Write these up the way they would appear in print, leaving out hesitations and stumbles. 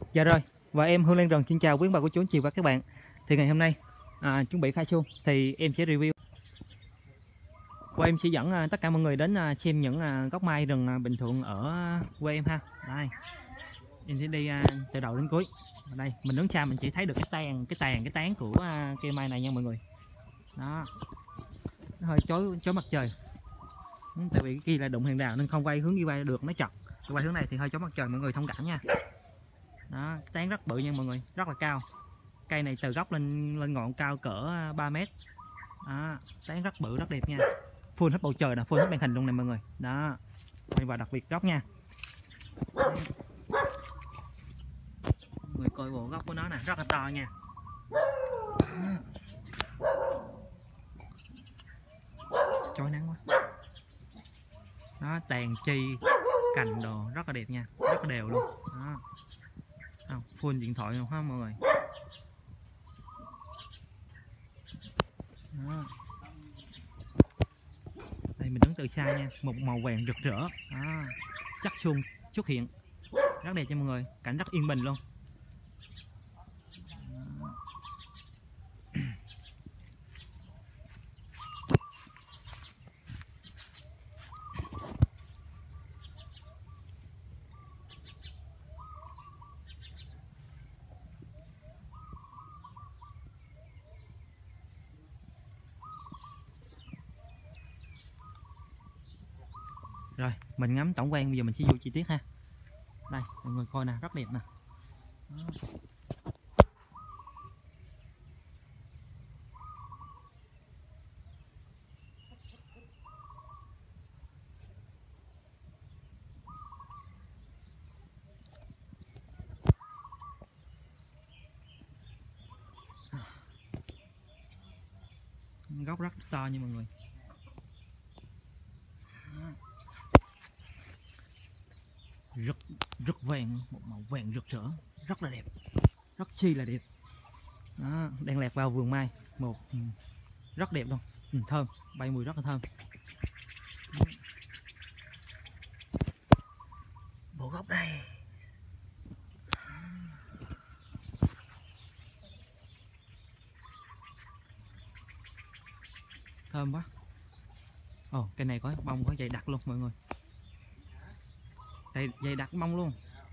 Dạ rồi, và em Hương Lan Rần xin chào quý bà cô chú anh chị và các bạn. Thì ngày hôm nay chuẩn bị khai xuân thì em sẽ review và em sẽ dẫn tất cả mọi người đến xem những gốc mai rừng bình thường ở quê em ha. Đây, em sẽ đi từ đầu đến cuối. Ở đây mình đứng xa mình chỉ thấy được cái tán của cây mai này nha mọi người. Đó, nó hơi chói mặt trời. Tại vì cái kia là đụng hàng rào nên không quay hướng đi quay được, nó chật. Quay hướng này thì hơi chói mặt trời, mọi người thông cảm nha. Đó, cái tán rất bự nha mọi người, rất là cao. Cây này từ gốc lên ngọn cao cỡ 3 mét. Đó, tán rất bự rất đẹp nha. Full hết bầu trời nè, full hết màn hình luôn nè mọi người. Đó, và đặc biệt gốc nha. Mọi người coi bộ gốc của nó nè, rất là to nha. Chói nắng quá. Đó, tàn chi cành đồ rất là đẹp nha, rất là đều luôn. Đó, full điện thoại luôn ha mọi người. Đó. Đây mình đứng từ xa nha, một màu vàng rực rỡ. Đó, chắc xuân xuất hiện, rất đẹp cho mọi người, cảnh rất yên bình luôn. Rồi, mình ngắm tổng quan, bây giờ mình sẽ vô chi tiết ha. Đây, mọi người coi nè, rất đẹp nè. Đó. Gốc rất to nha mọi người. Rất vàng, một màu vàng rực rỡ, rất là đẹp, rất chi là đẹp. Đó, đang lẹt vào vườn mai, rất đẹp luôn. Thơm, bay mùi rất là thơm. Bộ gốc đây, thơm quá. Ồ, cây này có bông có dày đặc luôn mọi người, dày đặc bông luôn.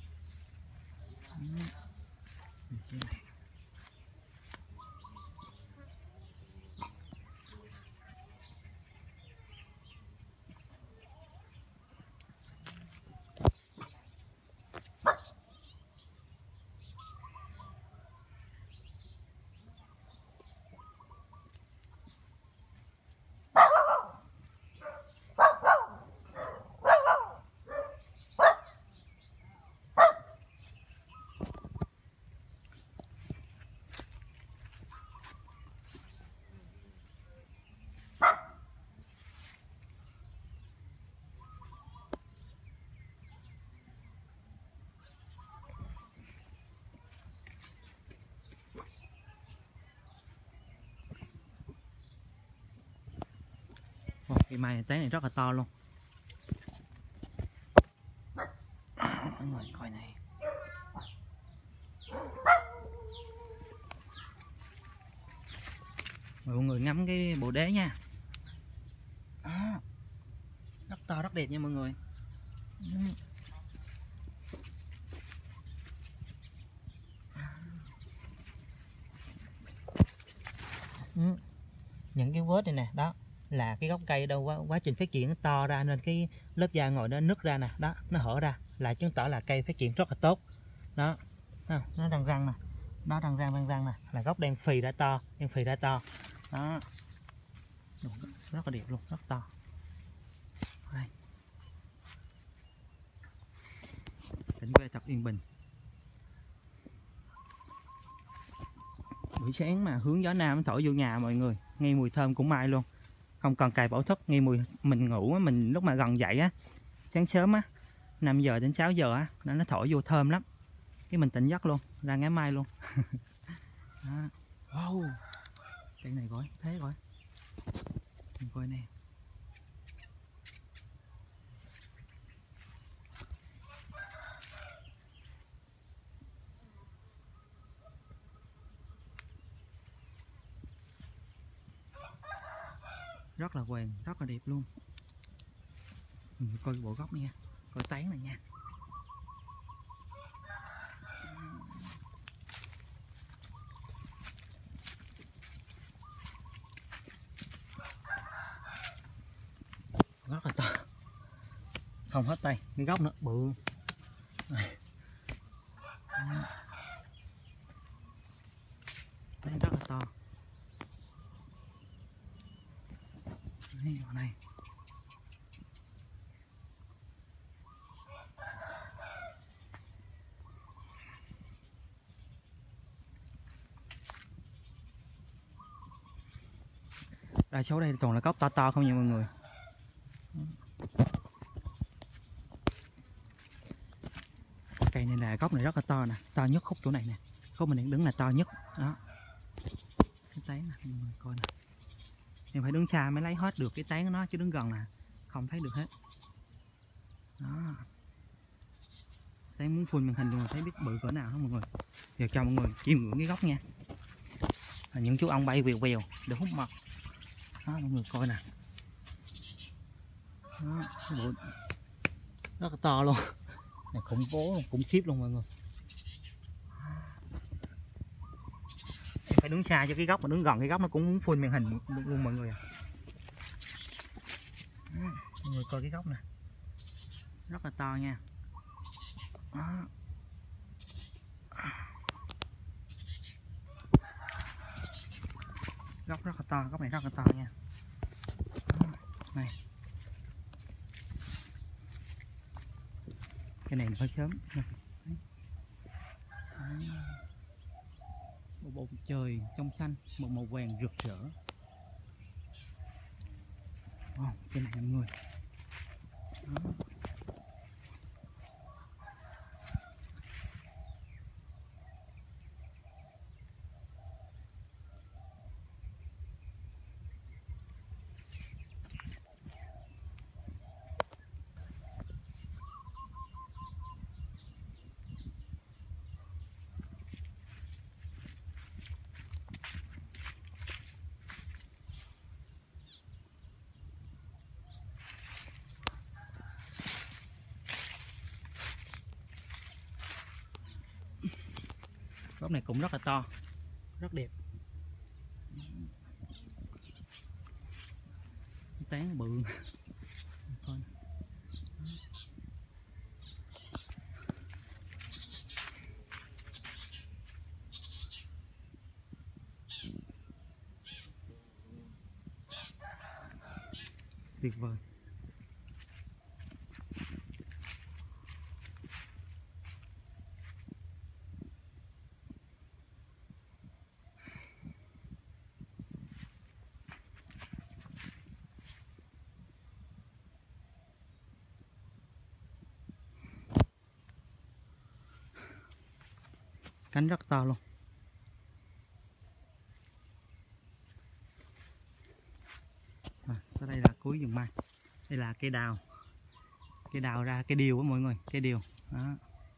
Cây mai tán này rất là to luôn. Mọi người coi này. Mọi người ngắm cái bộ đế nha. Rất to rất đẹp nha mọi người. Những cái vết này nè, đó là cái gốc cây đâu quá trình phát triển nó to ra nên cái lớp da ngồi nó nứt ra nè, đó nó hở ra là chứng tỏ là cây phát triển rất là tốt. Đó, nó răng răng nè, nó răng răng nè, là gốc đang phì ra to, đó, rất là đẹp luôn, rất to. Đây. Cảnh quê thật yên bình. Buổi sáng mà hướng gió nam thổi vô nhà mọi người, nghe mùi thơm của mai luôn, không cần cài bảo thức, nghe mùi. Mình ngủ mình lúc mà gần dậy á, sáng sớm á, 5 giờ đến 6 giờ á, nó thổi vô thơm lắm, cái mình tỉnh giấc luôn, ra ngắm mai luôn. Đó. Wow, cây này gói thế rồi, mình coi nè. rất là vàng, rất là đẹp luôn. Coi bộ gốc nha, coi tán này nha. Rất là to, không hết tay, cái gốc nữa bự. Rất là to. Đấy, ở đây. Đa số đây toàn là gốc to to không nha mọi người. Cây này là gốc này rất là to nè, to nhất khúc chỗ này nè, khúc mình đang đứng là to nhất đó. Cái tán nè, mọi người coi nè, em phải đứng xa mới lấy hết được cái tán của nó, chứ đứng gần là không thấy được hết. Đó, tán muốn phun màn hình cho mà thấy biết bự cỡ nào đó mọi người. Giờ cho mọi người chiêm ngưỡng cái gốc nha. Những chú ong bay vèo vèo để hút mật đó, mọi người coi nè. Đó, cái bộ rất là to luôn, này khủng bố luôn, khủng khiếp luôn mọi người. Phải đứng xa cho cái góc, mà đứng gần cái góc nó cũng muốn phun màn hình luôn mọi người. Mọi người coi cái góc nè, rất là to nha. Đó. Góc rất là to, góc này rất là to nha. Đó. Này, cái này phải sớm. Một bầu trời trong xanh, một màu vàng rực rỡ. Cái này mọi người. Đó. Gốc này cũng rất là to, rất đẹp. Tán bự. Tuyệt vời. Cánh rất to luôn. Ở đây là cuối vườn mai. Đây là cây đào. Cây đào ra cây điều á mọi người, cây điều. Đó.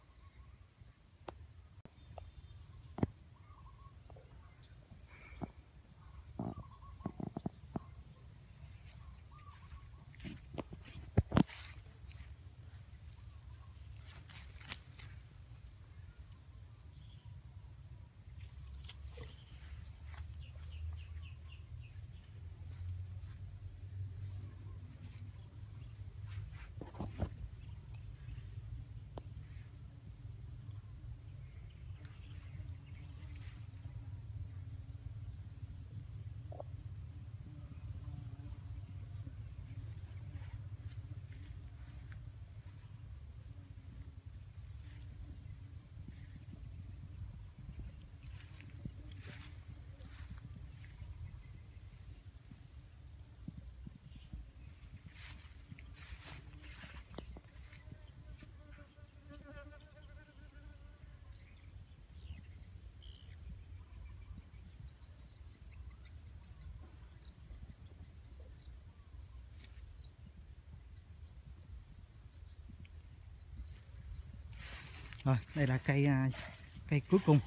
Rồi, đây là cây cây cuối cùng.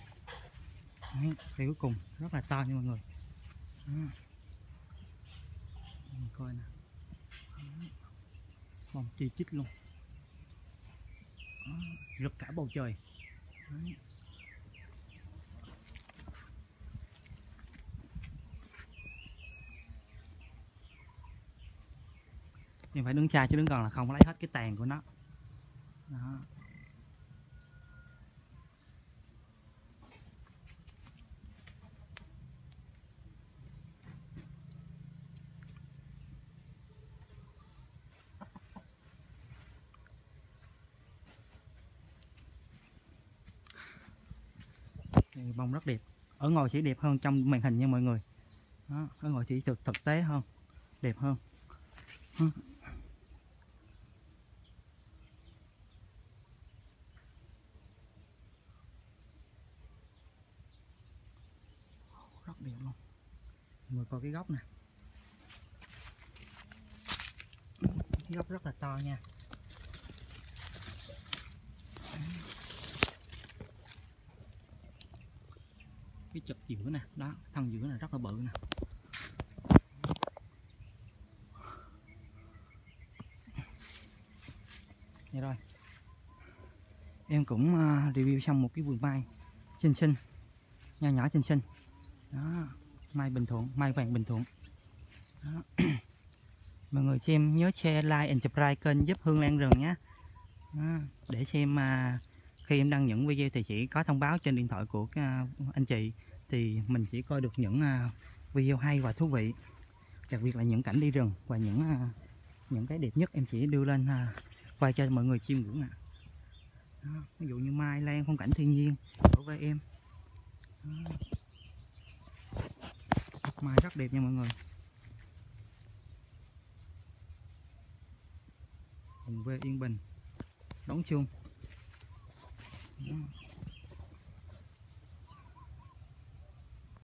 Đấy, cây cuối cùng rất là to nha mọi người. Đó. coi nè, bông chi chít luôn. Đó, rực cả bầu trời. Đấy. Nhưng phải đứng xa chứ đứng gần là không có lấy hết cái tàn của nó. Đó. Bông rất đẹp, ở ngồi chỉ đẹp hơn trong màn hình nha mọi người. Đó, ở ngồi chỉ thực tế hơn, đẹp hơn. Đó. Rất đẹp luôn. Mọi người coi cái gốc nè, cái gốc rất là to nha. Cái chật giữa nè, đó, thân giữa này rất là bự nè. Vậy rồi, em cũng review xong một cái vườn mai xinh xinh, nho nhỏ xinh xinh. Đó, mai Bình Thuận, mai vàng Bình Thuận. Đó. Mọi người xem nhớ share, like and subscribe kênh giúp Hương Lan Rừng nhé. Đó, để xem khi em đăng những video thì chỉ có thông báo trên điện thoại của anh chị, thì mình chỉ coi được những video hay và thú vị, đặc biệt là những cảnh đi rừng và những cái đẹp nhất em chỉ đưa lên quay cho mọi người chiêm ngưỡng ạ. Ví dụ như mai lan, phong cảnh thiên nhiên ở với em. Đó. Mai rất đẹp nha mọi người. Vùng quê yên bình, đón chuông. Đó.